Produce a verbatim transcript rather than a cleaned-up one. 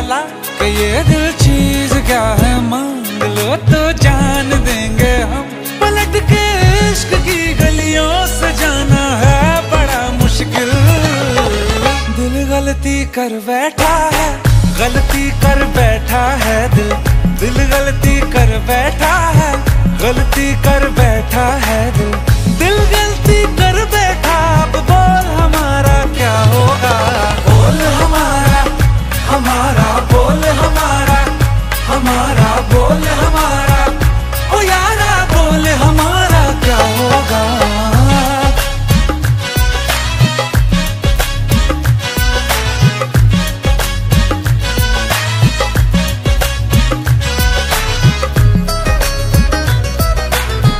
वाला कि ये दिल चीज क्या है, मांग लो तो जान देंगे हम। पलट के इश्क की गलियों से जाना है बड़ा मुश्किल। दिल गलती कर बैठा है, गलती कर बैठा है दिल। दिल गलती कर बैठा है, गलती कर बैठा है दिल। दिल गलती कर